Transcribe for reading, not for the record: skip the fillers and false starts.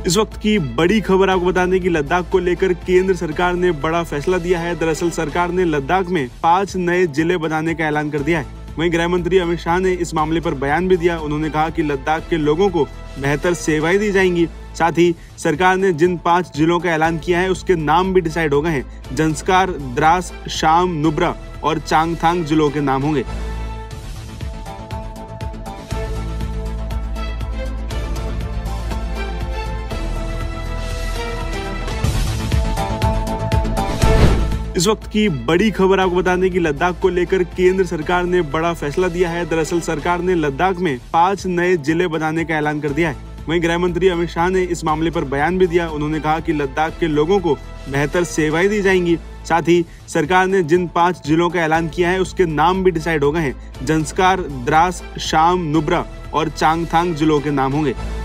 इस वक्त की बड़ी खबर आपको बता दें कि लद्दाख को लेकर केंद्र सरकार ने बड़ा फैसला दिया है। दरअसल सरकार ने लद्दाख में 5 नए जिले बनाने का ऐलान कर दिया है। वहीं गृह मंत्री अमित शाह ने इस मामले पर बयान भी दिया। उन्होंने कहा कि लद्दाख के लोगों को बेहतर सेवाएं दी जाएंगी। साथ ही सरकार ने जिन 5 जिलों का ऐलान किया है उसके नाम भी डिसाइड हो गए हैं। जंस्कार, द्रास, शाम, नुब्रा और चांगथांग जिलों के नाम होंगे। इस वक्त की बड़ी खबर आपको बता दें कि लद्दाख को लेकर केंद्र सरकार ने बड़ा फैसला दिया है। दरअसल सरकार ने लद्दाख में 5 नए जिले बनाने का ऐलान कर दिया है। वहीं गृह मंत्री अमित शाह ने इस मामले पर बयान भी दिया। उन्होंने कहा कि लद्दाख के लोगों को बेहतर सेवाएं दी जाएंगी। साथ ही सरकार ने जिन 5 जिलों का ऐलान किया है उसके नाम भी डिसाइड हो गए हैं। जंस्कार, द्रास, शाम, नुब्रा और चांगथांग जिलों के नाम होंगे।